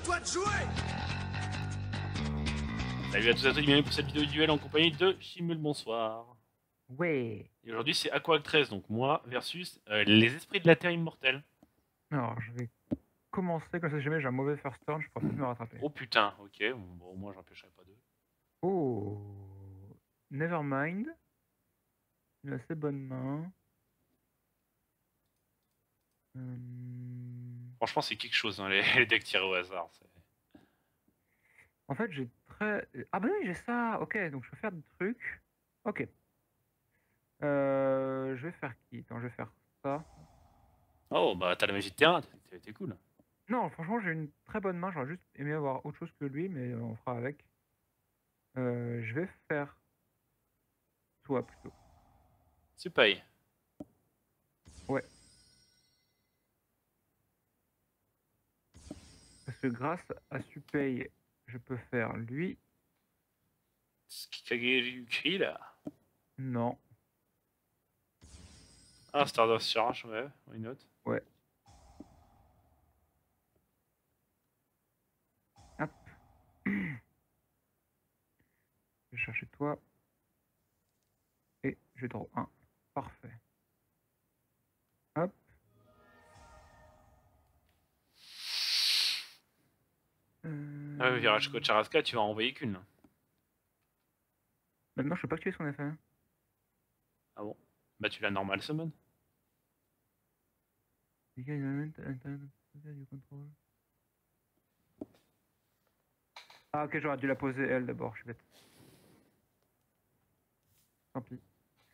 toi de jouer. Salut à tous et à toutes, bienvenue pour cette vidéo duel en compagnie de Chimul, bonsoir. Ouais. Et aujourd'hui c'est Aquac 13, donc moi versus les esprits de la Terre immortelle. Alors, je vais commencer comme ça. Si jamais j'ai un mauvais first turn, je pourrais peut-être me rattraper. Oh putain, ok, bon, au moins j'empêcherai pas d'eux. Oh. Nevermind. Une assez bonne main. Franchement c'est quelque chose, hein, les decks tirés au hasard. En fait, j'ai très... Ah bah oui, j'ai ça. Ok, donc je peux faire des trucs. Ok. Je vais faire qui? Attends, je vais faire ça. Oh bah t'as la magie de terrain, t'es cool. Non, franchement, j'ai une très bonne main. J'aurais juste aimé avoir autre chose que lui, mais on fera avec. Je vais faire toi plutôt. Super. Ouais. Parce que grâce à Supei, je peux faire lui. Skikageryuki là. Non. Ah, Stardust Charge, ouais, why not. Ouais. Hop. Je vais chercher toi. Et je draw 1. Parfait. Hop. Ah ouais, Virage Charaska, tu vas en envoyer qu'une. Maintenant, je peux pas tuer son effet. Ah bon? Bah tu l'as normal summon. Ah ok, j'aurais dû la poser elle d'abord, je suis bête. Tant pis.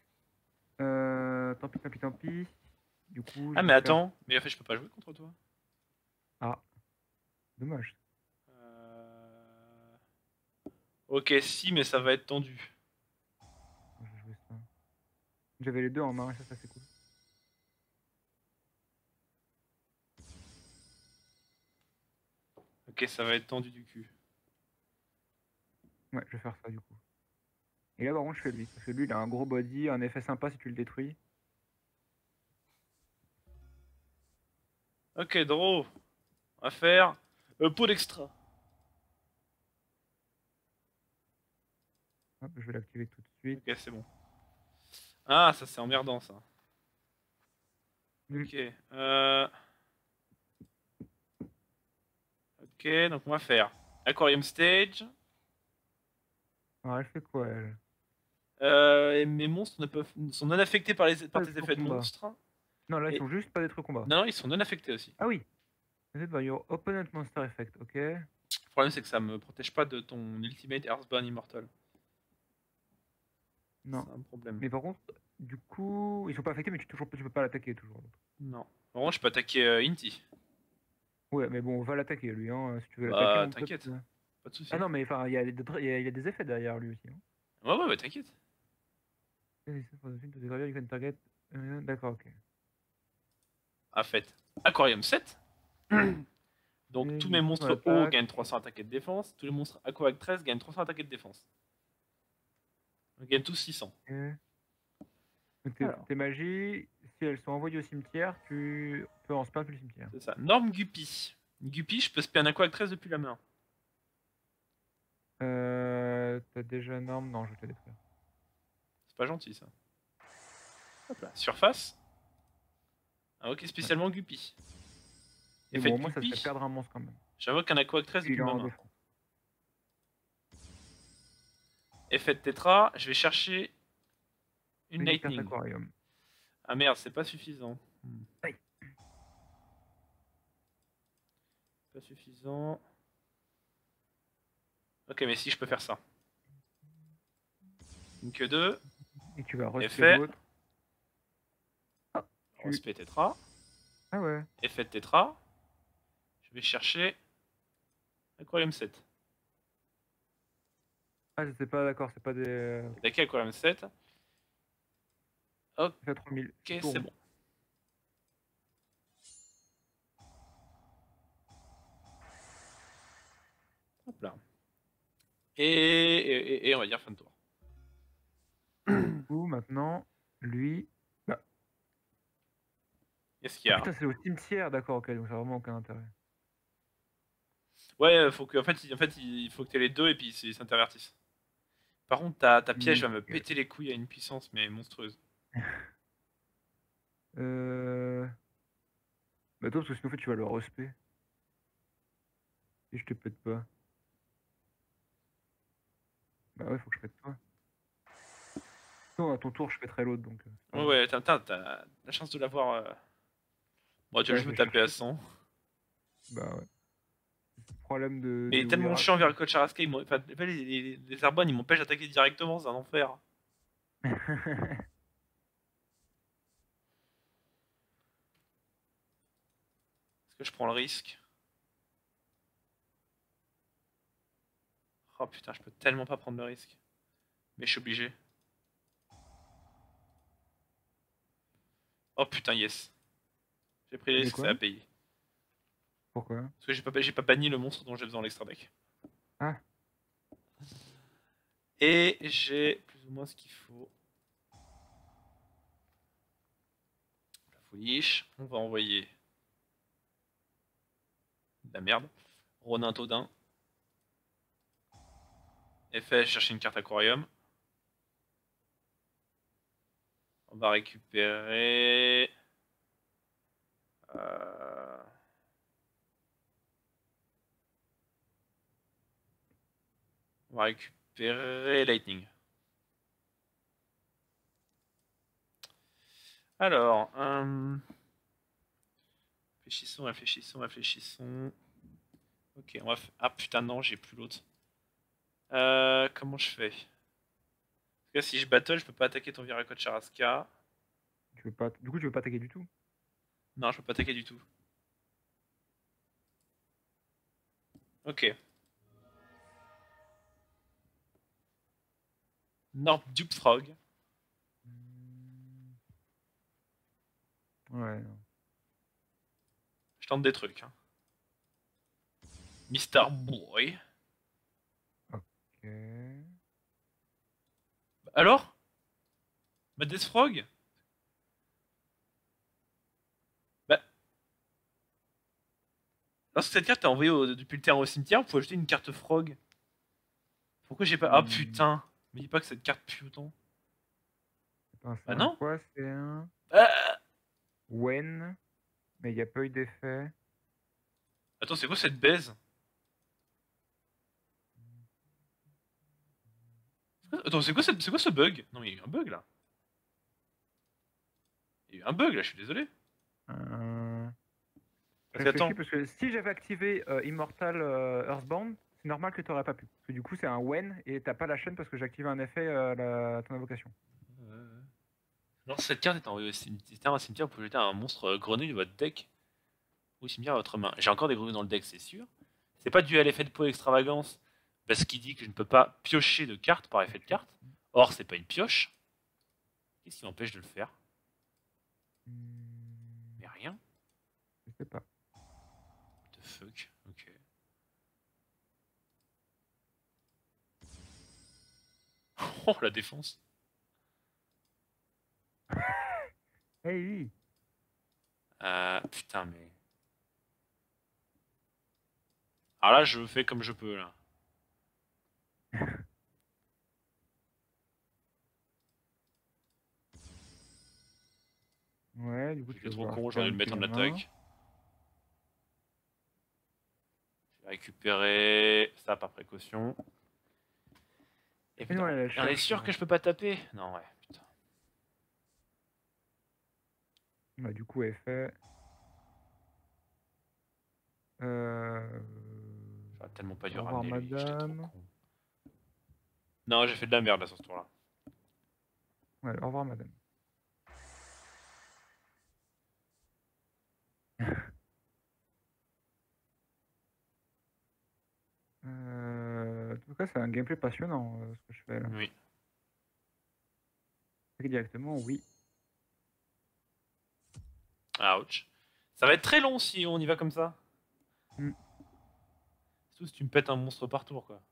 Tant pis, tant pis, tant pis. Du coup, Ah je mais vais faire... attends, mais en fait je peux pas jouer contre toi. Ah, dommage. Ok, si, mais ça va être tendu. Je vais jouer ça. J'avais les deux en main, et ça c'est cool. Ok, ça va être tendu du cul. Ouais, je vais faire ça du coup. Et là, par contre, je fais lui. Parce que lui, il a un gros body, un effet sympa si tu le détruis. Ok, draw. On va faire pot d'extra. Hop, je vais l'activer tout de suite. Ok, c'est bon. Ah, ça c'est emmerdant ça. Mm. Ok. Ok, donc on va faire Aquarium Stage. Alors, elle fait quoi, elle? Et mes monstres sont non affectés par, par Pas tes d'être au effets de combat. monstres. Non, là, ils Et... sont juste pas d'être au combat. Non, ils sont non affectés aussi. Ah oui. Affected by your opponent monster effect, ok. Le problème c'est que ça me protège pas de ton Ultimate Earthbound Immortal. Non. C'est un problème. Mais par contre, du coup, ils sont pas affectés, mais tu peux pas l'attaquer toujours. Non. En revanche, je peux attaquer Inti. Ouais, mais bon, on va l'attaquer lui, hein, si tu veux l'attaquer, Bah, mon pote. t'inquiète. Pas de soucis. Ah non, mais enfin, il y a des effets derrière lui aussi. Hein. Ouais, bah t'inquiète. D'accord, ok. Ah, fait. Aquarium 7. Donc Et tous du mes coup, on monstres eau attaque. gagnent 300 attaques et de défense. Tous les monstres Aqua avec 13 gagnent 300 attaques et de défense. Ils gagnent tous 600. Okay. Donc Alors. tes magies, si elles sont envoyées au cimetière, tu peux en spam plus le cimetière. C'est ça. Norme Guppy. Guppy, je peux spam un Aqua avec 13 depuis la main. T'as déjà norme? Non, je vais te détruire. C'est pas gentil ça. Hop là. Surface. Ah ok, spécialement Guppy. Mais Effet bon, de moi ça Guppy. serait perdre un monstre quand même. J'invoque un Aqua avec 13 Il depuis est ma en main. défense. Effet de Tetra, je vais chercher une Lightning. Aquarium. Ah merde, c'est pas suffisant. Aïe. Pas suffisant. Ok, mais si je peux faire ça. Une que 2. Et tu vas respirer Effet. l'autre. Ah, Respect Tetra. Ah ouais. Effet de Tetra. Je vais chercher Aquarium 7. Ah, je sais pas, d'accord, c'est pas des. Attaquer Aquarium 7. Ok, Ça fait 3000. c'est bon. Hop là. Et on va dire fin de tour. Du coup, maintenant, lui. Bah. Qu'est-ce qu'il y a? Putain, c'est au cimetière, d'accord, ok, donc ça n'a vraiment aucun intérêt. Ouais, faut que, il faut que t'aies les deux et puis ils s'intervertissent. Par contre, ta piège va me Ok. péter les couilles à une puissance, mais monstrueuse. Bah toi, parce que sinon, en fait, tu vas le respect. Et je te pète pas. Bah ouais, faut que je pète toi. Non, à ton tour, je pèterai l'autre, donc c'est pas Ouais, grave. ouais, t'as la chance de l'avoir. Bon, tu vas Ouais, juste je me vais taper à chercher. 100. Bah ouais. Problème Mais de tellement Wirac. chiant vers Coach Araska, enfin, les Arbonnes, ils m'empêchent d'attaquer directement, c'est un enfer. Est-ce que je prends le risque? Oh putain, je peux tellement pas prendre le risque. Mais je suis obligé. Oh putain, yes. J'ai pris le De risque, ça a quoi? payé. Pourquoi? Parce que j'ai pas banni le monstre dont j'ai besoin l'extra deck. Ah, Et j'ai plus ou moins ce qu'il faut. La fouliche. On va envoyer de la merde. Ronin Todin. Effet, chercher une carte aquarium. On va récupérer. Euh... On va récupérer Lightning. Alors, réfléchissons, réfléchissons, réfléchissons. Ok, on va faire. Ah putain, non, j'ai plus l'autre. Comment je fais? Parce que si je battle, je peux pas attaquer ton Viracocha Charaska. tu veux pas. Du coup, tu veux pas attaquer du tout? Non, je peux pas attaquer du tout. Ok. Norp Dupe Frog. Hmm. Ouais, non. Je tente des trucs. Hein. Mister Boy. Ok. Alors? Bah, Death Frog? Bah, lorsque cette carte est envoyée depuis le terrain au cimetière, vous pouvez ajouter une carte Frog. Pourquoi j'ai pas. Ah Hmm. putain! Me dis pas que cette carte pue autant. Attends, c'est Bah un non! quoi? C'est un Ah Wen, mais il n'y a pas eu d'effet. attends, c'est quoi cette baise? Attends, c'est quoi ce bug? Non, mais il y a eu un bug là. Il y a eu un bug là, je suis désolé. Euh, Je Parce réfléchis qu'attends. parce que si j'avais activé Immortal Earthbound, c'est normal que tu n'aurais pas pu. Parce que du coup, c'est un Wen et t'as pas la chaîne parce que j'ai activé un effet ton invocation. Non, cette carte est envoyée au cimetière. Un cimetière, vous pouvez jeter un monstre grenouille de votre deck ou cimetière à votre main. J'ai encore des grenouilles dans le deck, c'est sûr. C'est pas dû à l'effet de peau extravagance, parce qu'il dit que je ne peux pas piocher de cartes par effet de Ok. carte. Or, c'est pas une pioche. Qu'est-ce qui m'empêche de le faire? Hmm, Mais rien. je sais pas. What the fuck? Ok. Oh, la défense. Hey! Putain, mais. Alors là, je fais comme je peux, là. Ouais, du coup, tu J'étais vas trop vouloir con, récupérer j'aurais dû un le mettre en Puyama. attaque. J'ai récupéré ça par précaution. Et Et putain, non, elle on est cherche sûr là. que je peux pas taper? Non, ouais, putain. Bah, du coup, effet. Euh... J'aurais tellement pas dû Au revoir, ramener lui, j'étais trop madame. con. Non, j'ai fait de la merde là sur ce tour-là. Ouais, au revoir, madame. En tout cas, c'est un gameplay passionnant ce que je fais là. Oui. Directement, oui. Ouch. Ça va être très long si on y va comme ça. Hmm. Surtout si tu me pètes un monstre par tour, quoi.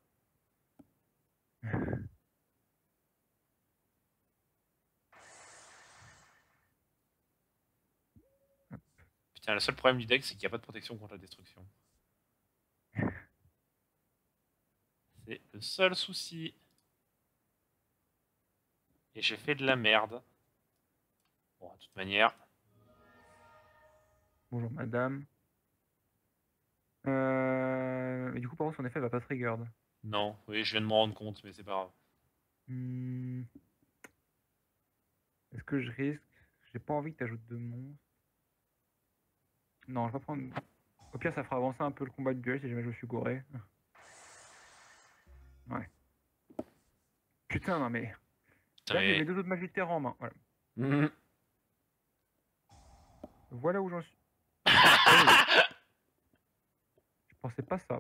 Putain, le seul problème du deck, c'est qu'il n'y a pas de protection contre la destruction. C'est le seul souci. Et j'ai fait de la merde. Bon, de toute manière. Bonjour madame. Et du coup, par contre, son effet va pas trigger. Non, oui, je viens de me rendre compte, mais c'est pas grave. Hmm, Est-ce que je risque? J'ai pas envie que t'ajoutes de monstres. Non, je vais pas prendre. Au pire, ça fera avancer un peu le combat de duel si jamais je me suis gouré. Ouais. Putain, non mais. Putain, Là, j'ai mes mais... deux autres magies de terre en main. Voilà. Mhm. Voilà où j'en suis. Oh, je pensais pas ça.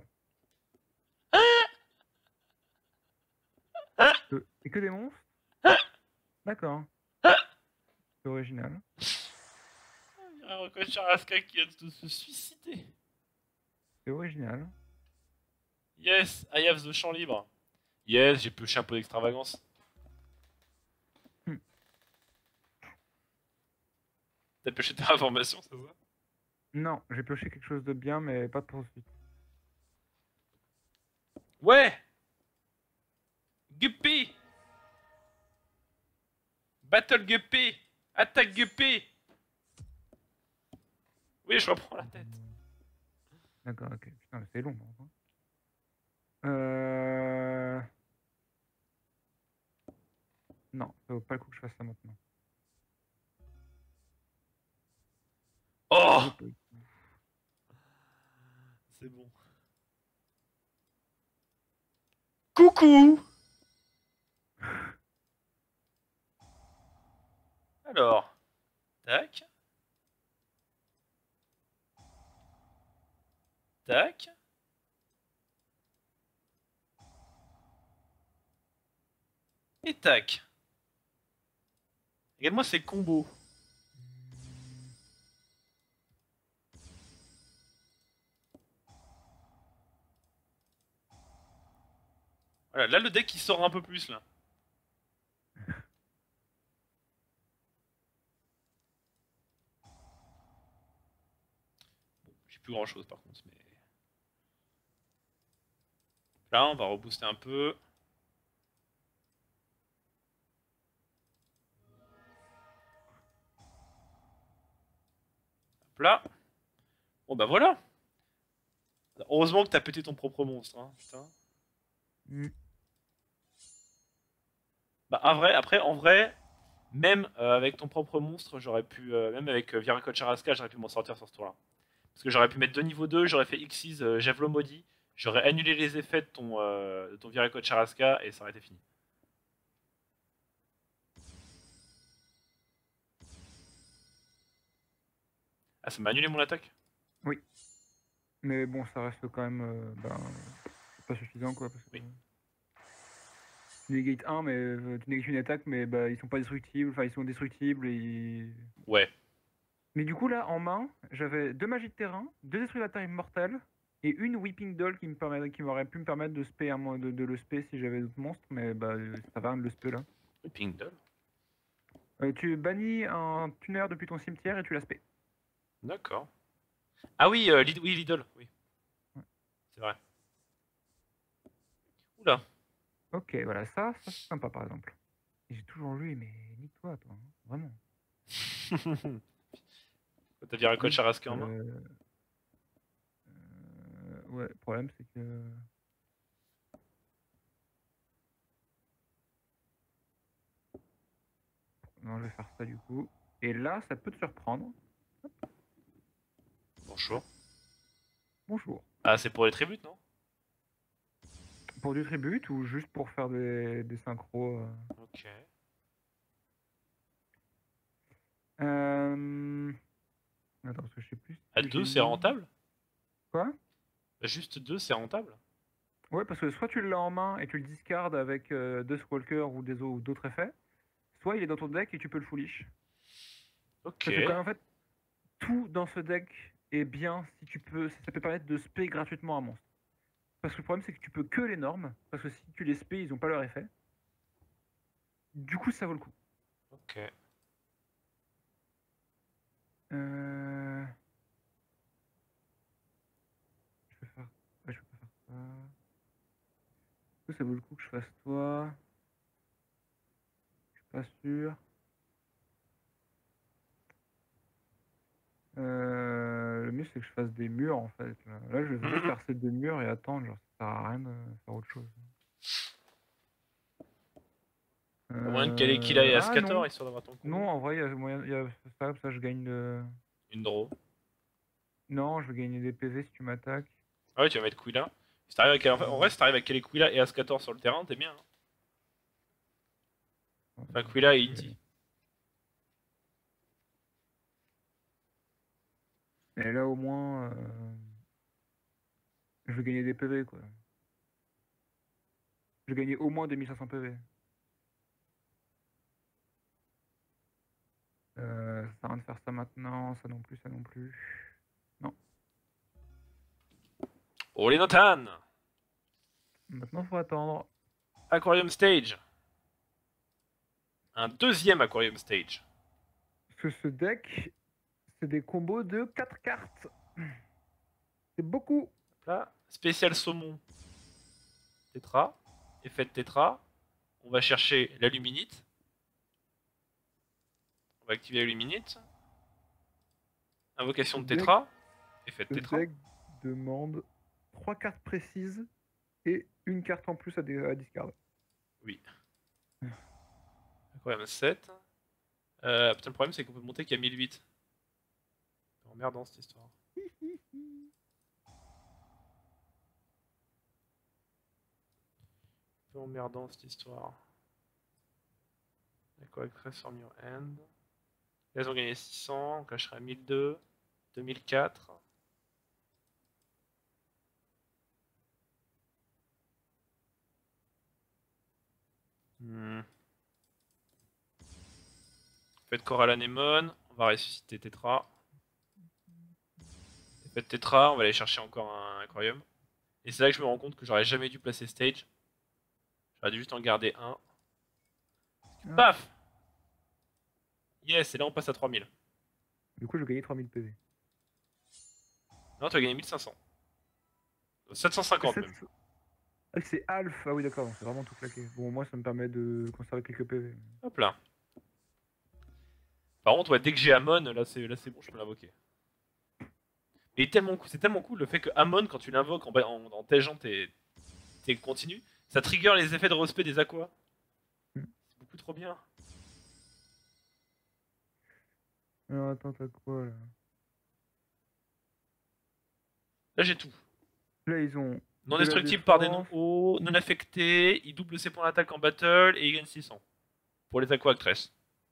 Et que des monstres? D'accord. C'est original. Il y a un Roko Charaska qui vient de se suicider. C'est original. Yes, I have the champ libre. Yes, j'ai pioché un peu d'extravagance. Hmm. T'as pioché ta information, c'est ça? Non, j'ai pioché quelque chose de bien, mais pas pour suite. Ouais! Guppy! Battle Guppy! Attaque Guppy! Oui, je reprends la tête. D'accord, ok. Putain, mais c'est long. Hein. Euh... Non, ça vaut pas le coup que je fasse ça maintenant. Ça Oh! vaut pas le coup. C'est bon. Coucou! Alors, tac, tac. Et tac. Regarde-moi ces combos. Voilà, là le deck il sort un peu plus là. Bon, j'ai plus grand chose par contre, mais. Là, on va rebooster un peu. Hop là. Bon bah voilà. Heureusement que t'as pété ton propre monstre, hein, putain. Hmm. Bah en vrai, même avec ton propre monstre, j'aurais pu, même avec Viracocha Charaska, j'aurais pu m'en sortir sur ce tour-là. Parce que j'aurais pu mettre deux niveaux 2, j'aurais fait Xyz Javelot Maudit, j'aurais annulé les effets de ton Viracocha Charaska et ça aurait été fini. Ah, ça m'a annulé mon attaque? Oui. Mais bon, ça reste quand même pas suffisant, quoi. Parce que Oui. tu négates un, mais tu négates une attaque, mais bah, ils sont pas destructibles. Enfin, ils sont destructibles et. Ouais. Mais du coup, là, en main, j'avais deux magies de terrain, deux destructeurs immortels et une Weeping Doll qui m'aurait pu me permettre de spé de le spé si j'avais d'autres monstres, mais bah, ça va, de le spé là. Le Pink Doll. Tu bannis un tuner depuis ton cimetière et tu la spé. D'accord. Ah oui, oui, Lidl, oui, Ouais. c'est vrai. Oula. Ok, voilà, ça c'est sympa par exemple. Et j'ai toujours lui, mais nique-toi, toi, hein, vraiment. T'as viré Plus, Charaska en main? ouais, le problème c'est que. Non, je vais faire ça du coup. Et là, ça peut te surprendre. Bonjour. Bonjour. Ah, c'est pour les tributes, non? Pour du tribut ou juste pour faire des synchros Ok. Attends, parce que je sais plus À ce que j'ai 2, c'est mis. rentable? Quoi? Bah, juste 2, c'est rentable? Ouais, parce que soit tu l'as en main et tu le discardes avec deux Squawkers ou ou d'autres effets, soit il est dans ton deck et tu peux le foolish. Ok. Parce que quand même, en fait, tout dans ce deck est bien si tu peux, ça peut permettre de spé gratuitement un monstre. Parce que le problème c'est que tu peux que les normes, parce que si tu les spé, ils ont pas leur effet. Du coup, ça vaut le coup. Ok. Euh... Je vais faire. Ouais, je peux pas faire ça. Ça vaut le coup que je fasse toi. Je suis pas sûr. Le mieux c'est que je fasse des murs en fait. Là je vais juste percer des murs et attendre, genre ça sert à rien de faire autre chose. Au moyen de caler Killa et Ah Ascator, non, histoire d'avoir ton non combo. en vrai il y a ça, comme ça je gagne de... Une draw. Non, je vais gagner des PV si tu m'attaques. Ah ouais, tu vas mettre Quilla. Si t'arrives à caler... En vrai, si t'arrives à caler Quilla et Ascator sur le terrain, t'es bien. Hein. Enfin, Quilla et Inti. Et là au moins, je vais gagner des PV quoi. Je vais gagner au moins 2500 PV. Ça sert à rien de faire ça maintenant, ça non plus, ça non plus. Non. Olé Notan. Maintenant faut attendre. Aquarium Stage. Un deuxième Aquarium Stage. Parce que ce deck, c'est des combos de 4 cartes. C'est beaucoup. Là, spécial saumon. Tétra. Effet de Tétra. On va chercher l'Aluminite. On va activer l'Aluminite. Invocation de Tétra. Effet de Ce Tétra. deck demande 3 cartes précises et une carte en plus à discard. Oui. Aquarium 7. Putain, le problème, c'est qu'on peut monter qu'à 1008. C'est emmerdant cette histoire. C'est emmerdant cette histoire. D'accord, avec 13 sur your hand. Là, ils ont gagné 600, donc là, je serai à 1002, 2004. Faites Coral Anemone, on va ressusciter Tetra. Faites Tetra, on va aller chercher encore un aquarium. Et c'est là que je me rends compte que j'aurais jamais dû placer Stage. J'aurais dû juste en garder un. Paf. Yes, et là on passe à 3000. Du coup, je vais gagner 3000 PV. Non, tu as gagné 1500. 750 même. Ah, c'est Alf. Ah oui, d'accord, c'est vraiment tout claqué. Bon, moi, ça me permet de conserver quelques PV. Hop là. Par contre, ouais, dès que j'ai Amon, là c'est bon, je peux l'invoquer. Et c'est tellement cool le fait que Amon, quand tu l'invoques en tègeant tes continues, ça trigger les effets de respect des aquas. C'est beaucoup trop bien. Alors, attends, t'as quoi là? Là j'ai tout. Là, ils ont Non de la destructible par des noms défense. hauts, non affecté, il double ses points d'attaque en battle et il gagne 600. Pour les aqua actress.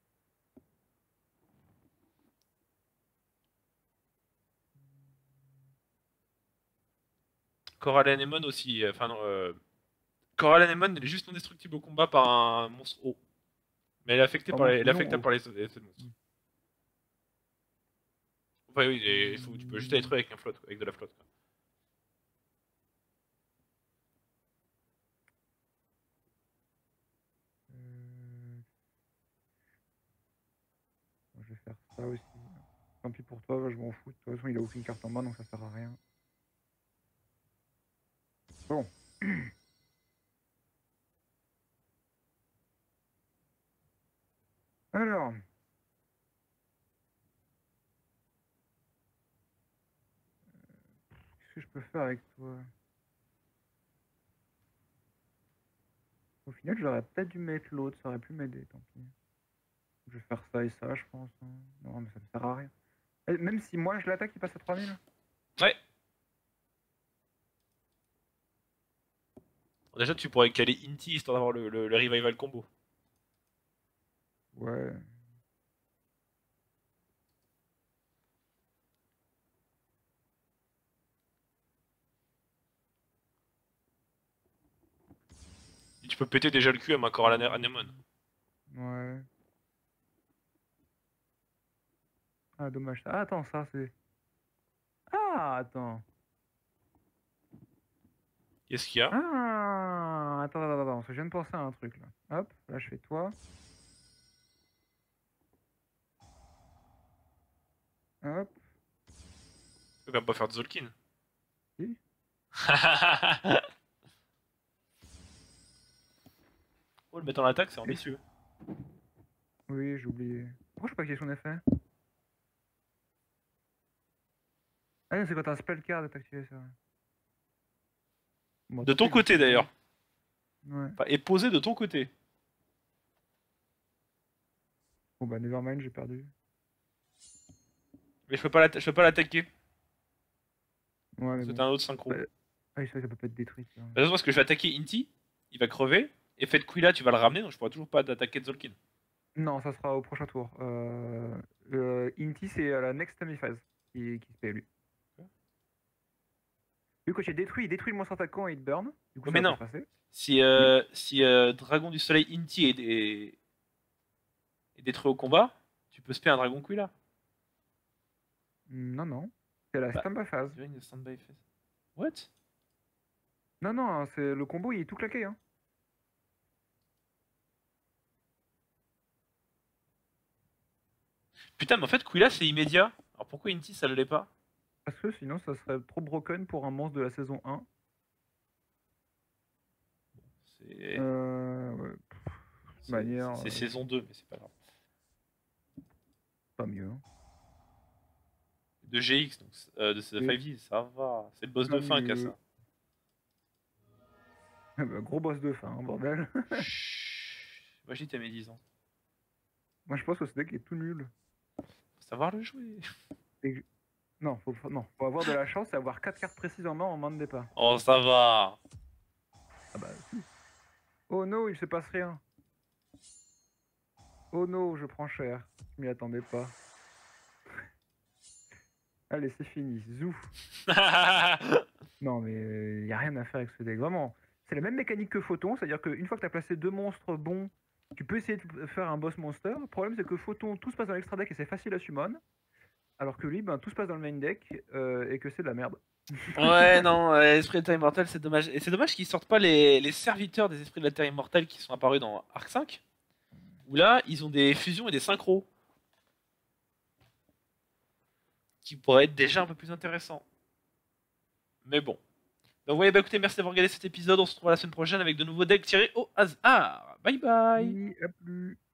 Coral Anemone aussi. Enfin, non, Coral Anemone, elle est juste non destructible au combat par un monstre haut. Mais elle est affectée par elle est affectable par les effets de monstres. Enfin, oui, tu peux juste la détruire avec un flotte, avec de la flotte. Quoi. Je vais faire ça aussi. Tant pis pour toi, je m'en fous. De toute façon, il a aucune carte en main, donc ça sert à rien. Bon. Alors. Qu'est-ce que je peux faire avec toi? Au final, j'aurais peut-être dû mettre l'autre, ça aurait pu m'aider, tant pis. Je vais faire ça et ça, je pense. Hein. Non, mais ça ne sert à rien. Et même si moi je l'attaque, il passe à 3000. Ouais. Bon, déjà, tu pourrais caler Inti histoire d'avoir le revival combo. Ouais. Et tu peux péter déjà le cul à ma Coral Anemone. Ouais. Ah, dommage. Ah, attends, ça c'est. Ah, attends. Qu'est-ce qu'il y a? Ah, attends. Parce que je viens de penser à un truc là. Hop, là je fais toi. Hop. Tu peux quand même pas faire de Zolkin. Si. Oh, le mettre en attaque, c'est ambitieux. Oui, j'ai oublié. Pourquoi je peux pas activer son effet? Ah non, c'est quand t'as un spell card d'activer ça. Bon, De tant ton pis, je vais côté, prendre d'ailleurs. ça. Ouais. Enfin, et posé de ton côté. Bon bah, nevermind, j'ai perdu. Mais je peux pas l'attaquer. Ouais, mais C'est bon. un autre synchro. Bah, ah oui, c'est vrai que ça peut pas être détruit. Ça. De toute façon, parce que je vais attaquer Inti, il va crever. Et fait Quilla, tu vas le ramener, donc je pourrai toujours pas attaquer Tzolkin. Non, ça sera au prochain tour. Inti, c'est la next enemy phase qui se paye lui. Lui, quand il détruit le monstre attaquant et il te burn. Du coup, Oh, ça mais va non. pas passer. Si, Oui. Dragon du Soleil Inti est détruit au combat, tu peux spare un Dragon Quilla. Non, non. C'est la Bah, standby phase. during the standby phase. What? Non, non, hein, c'est le combo, il est tout claqué. Hein. Putain, mais en fait, Quilla c'est immédiat. Alors pourquoi Inti ça le l'est pas? Parce que sinon, ça serait trop broken pour un monstre de la saison 1. C'est Ouais. Manière, c'est saison 2, mais c'est pas grave. pas mieux. Hein. De GX, donc de 5e, ça va. C'est le boss de Pas fin qui a mieux. ça. Bah, gros boss de fin, hein, bordel. Chut. Moi j'ai dit t'as mes 10 ans. Moi, je pense que ce deck est tout nul. Faut savoir le jouer. Non, faut avoir de la chance et avoir 4 cartes précises en main de départ. Oh, ça va. Ah bah, si. Oh non, il se passe rien. Oh non, je prends cher. Je m'y attendais pas. Allez, c'est fini. Zou. Non, mais il n'y a rien à faire avec ce deck. Vraiment, c'est la même mécanique que Photon, c'est-à-dire qu'une fois que tu as placé 2 monstres bons, tu peux essayer de faire un boss monster. Le problème, c'est que Photon, tout se passe dans l'extra deck et c'est facile à summon. Alors que lui, ben, tout se passe dans le main deck et que c'est de la merde. Ouais, non, Esprit de la Terre Immortelle, c'est dommage. Et c'est dommage qu'ils sortent pas les serviteurs des Esprits de la Terre Immortelle qui sont apparus dans Arc 5. Où là, ils ont des fusions et des synchros. Qui pourraient être déjà un peu plus intéressants. Mais bon. Donc, ouais, bah écoutez, merci d'avoir regardé cet épisode. On se retrouve la semaine prochaine avec de nouveaux decks tirés au hasard. Bye bye. Oui, à plus.